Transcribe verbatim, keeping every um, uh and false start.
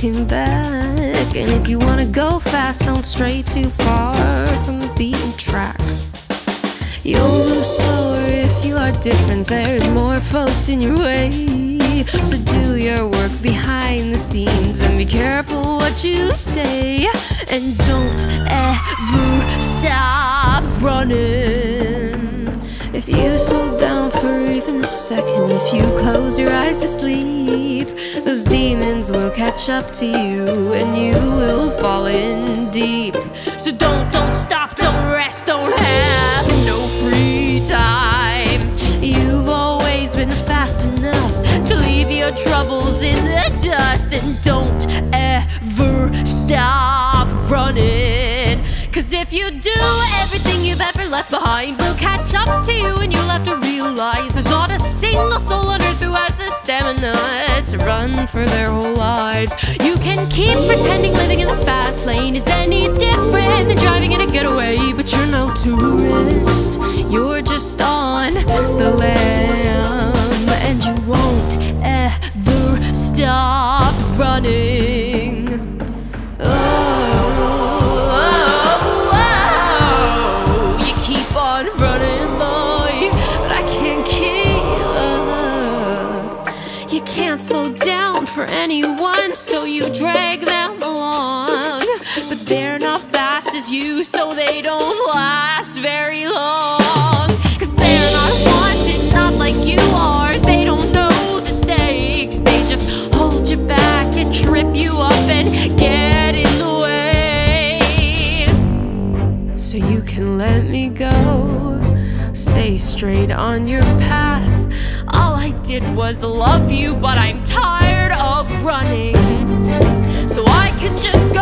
looking back. And if you wanna go fast, don't stray too far from the beaten track. You'll move slower if you are different. There's more folks in your way. So do your work behind the scenes and be careful what you say. And don't ever stop running. If you slow down for even a second, if you close your eyes to sleep, those demons will catch up to you and you will fall in deep. So don't, don't stop, don't rest, don't have no free time. You've always been fast enough to leave your troubles in the dust. And don't ever stop running. Cause if you do, everything you've ever left behind will catch up to you, and you'll have to realize there's not a single soul on earth who has the stamina to run for their whole lives. You can keep pretending living in the fast lane is any different than driving in a getaway, but you're no tourist. You're just on the lam, and you won't ever stop running. Oh. Running, boy, but I can't keep up. You can't slow down for anyone, so you drag them along. But they're not fast as you, so they don't last very long. Cause they're not wanted, not like you are. They don't know the stakes. They just hold you back and trip you up and get in the way. So you can let me go. Stay straight on your path. All I did was love you, but I'm tired of running. So I can just